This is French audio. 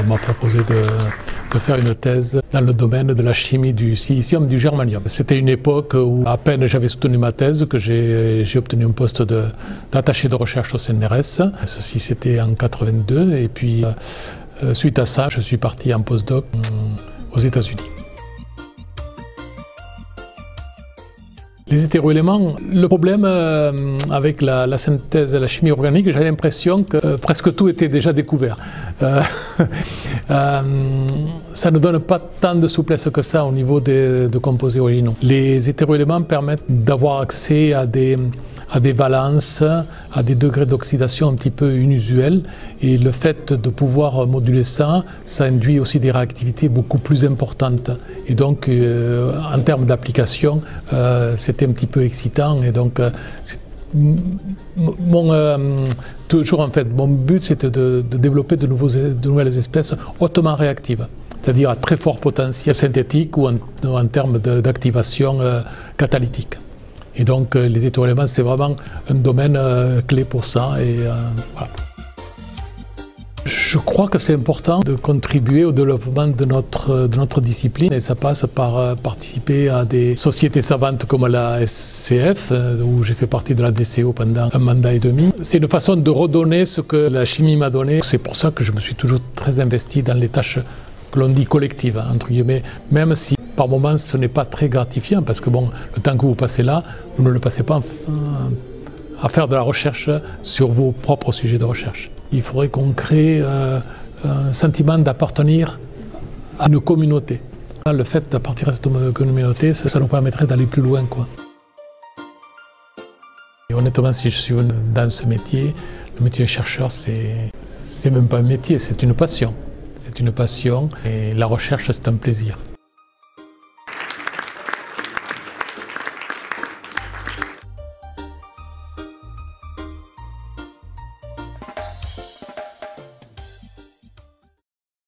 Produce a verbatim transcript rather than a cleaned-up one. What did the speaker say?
m'a proposé de, de faire une thèse dans le domaine de la chimie du silicium, du germanium. C'était une époque où à peine j'avais soutenu ma thèse que j'ai obtenu un poste d'attaché de, de recherche au C N R S. Ceci c'était en quatre-vingt-deux et puis euh, suite à ça, je suis parti en postdoc aux États-Unis. Les hétéroéléments, le problème euh, avec la, la synthèse et la chimie organique, j'avais l'impression que euh, presque tout était déjà découvert. Euh, euh, ça ne donne pas tant de souplesse que ça au niveau des, de composés originaux. Les hétéroéléments permettent d'avoir accès à des, à des valences, à des degrés d'oxydation un petit peu inusuels, et le fait de pouvoir moduler ça, ça induit aussi des réactivités beaucoup plus importantes. Et donc, euh, en termes d'application, euh, c'était un petit peu excitant. Et donc, euh, mon, euh, toujours en fait, mon but, c'était de, de développer de, nouveaux, de nouvelles espèces hautement réactives, c'est-à-dire à très fort potentiel synthétique ou en, en termes d'activation euh, catalytique. Et donc, euh, les hétéroéléments, c'est vraiment un domaine euh, clé pour ça. Et, euh, voilà. Je crois que c'est important de contribuer au développement de notre, de notre discipline, et ça passe par euh, participer à des sociétés savantes comme la S C F, euh, où j'ai fait partie de la D C O pendant un mandat et demi. C'est une façon de redonner ce que la chimie m'a donné. C'est pour ça que je me suis toujours très investi dans les tâches que l'on dit collectives, entre guillemets, même si par moments ce n'est pas très gratifiant, parce que bon, le temps que vous passez là, vous ne le passez pas à faire de la recherche sur vos propres sujets de recherche. Il faudrait qu'on crée euh, un sentiment d'appartenir à une communauté. Le fait d'appartenir à cette communauté, ça, ça nous permettrait d'aller plus loin, quoi. Et honnêtement, si je suis dans ce métier, le métier de chercheur, c'est c'est même pas un métier, c'est une passion. C'est une passion et la recherche, c'est un plaisir.